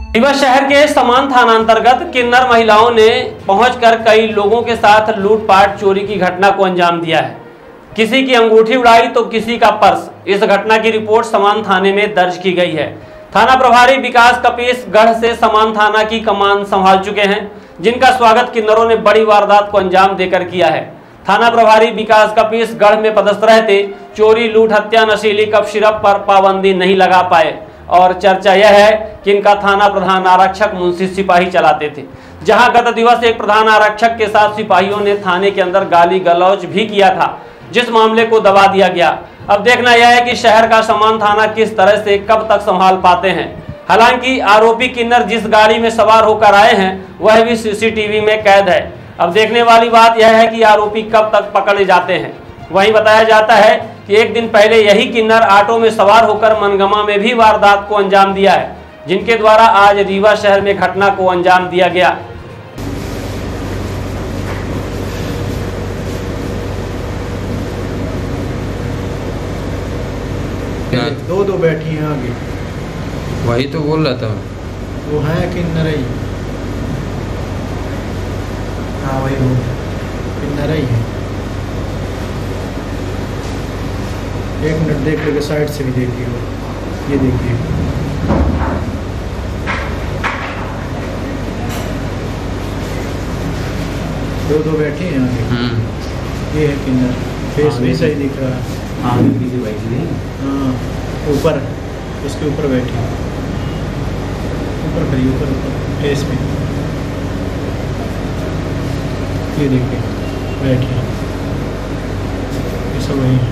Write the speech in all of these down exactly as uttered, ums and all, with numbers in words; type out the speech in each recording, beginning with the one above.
रीवा शहर के समान थाना अंतर्गत किन्नर महिलाओं ने पहुंचकर कई लोगों के साथ लूटपाट चोरी की घटना को अंजाम दिया है। किसी की अंगूठी उड़ाई तो किसी का पर्स। इस घटना की रिपोर्ट समान थाने में दर्ज की गई है। थाना प्रभारी विकास कपीस गढ़ से समान थाना की कमान संभाल चुके हैं, जिनका स्वागत किन्नरों ने बड़ी वारदात को अंजाम देकर किया है। थाना प्रभारी विकास कपीस गढ़ में पदस्थ रहते चोरी, लूट, हत्या, नशीली कप सिरप पर पाबंदी नहीं लगा पाए और चर्चा यह है कि इनका थाना प्रधान आरक्षक मुंशी सिपाही चलाते थे। जहां गत दिवस एक प्रधान आरक्षक के साथ सिपाहियों ने थाने के अंदर गाली गलौज भी किया था, जिस मामले को दबा दिया गया। अब देखना यह है कि शहर का समान थाना किस तरह से कब तक संभाल पाते हैं। हालांकि आरोपी किन्नर जिस गाड़ी में सवार होकर आए हैं वह भी सीसीटीवी में कैद है। अब देखने वाली बात यह है कि आरोपी कब तक पकड़े जाते हैं। वहीं बताया जाता है कि एक दिन पहले यही किन्नर ऑटो में सवार होकर मनगमा में भी वारदात को अंजाम दिया है, जिनके द्वारा आज रीवा शहर में घटना को अंजाम दिया गया। दो दो बैठी हैं आगे, वही तो बोल रहा था। वो है किन्नर ही। हाँ वही वो किन्नर ही है। एक मिनट देख लेके साइड से भी देखिए, ये देखिए दो दो बैठे हैं आगे। ये है किन्नर, फेस भी सही दिख रहा है। हाँ ऊपर, उसके ऊपर बैठी, ऊपर खड़ी, ऊपर ऊपर फेस में ये देखिए बैठी, ये सब वही है।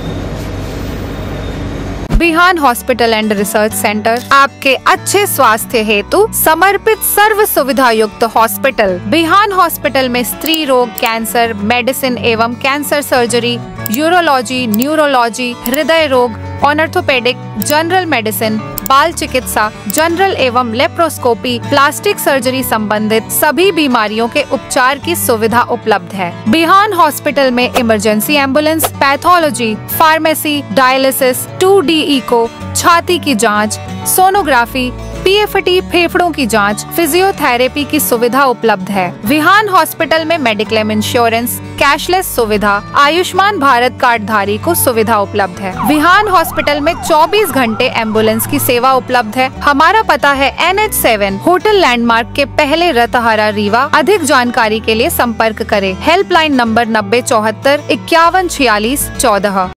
Bihan hospital and research centre आपके अच्छे स्वास्थ्य हेतु समर्पित सर्व सुविधा युक्त हॉस्पिटल। बिहान हॉस्पिटल में स्त्री रोग, कैंसर, मेडिसिन एवं कैंसर सर्जरी, यूरोलॉजी, न्यूरोलॉजी, हृदय रोग, ऑर्थोपेडिक, जनरल मेडिसिन, बाल चिकित्सा, जनरल एवं लेप्रोस्कोपी, प्लास्टिक सर्जरी संबंधित सभी बीमारियों के उपचार की सुविधा उपलब्ध है। बिहान हॉस्पिटल में emergency ambulance, pathology, pharmacy, dialysis, two D echo, छाती की जांच, सोनोग्राफी, पीएफटी, फेफड़ों की जांच, फिजियोथेरेपी की सुविधा उपलब्ध है। विहान हॉस्पिटल में मेडिक्लेम इंश्योरेंस, कैशलेस सुविधा, आयुष्मान भारत कार्ड धारी को सुविधा उपलब्ध है। विहान हॉस्पिटल में चौबीस घंटे एम्बुलेंस की सेवा उपलब्ध है। हमारा पता है N H seven hotel landmark के पहले रतहरा, रीवा। अधिक जानकारी के लिए संपर्क करें। हेल्पलाइन नंबर नब्बे चौहत्तर इक्यावन छियालीस चौदह।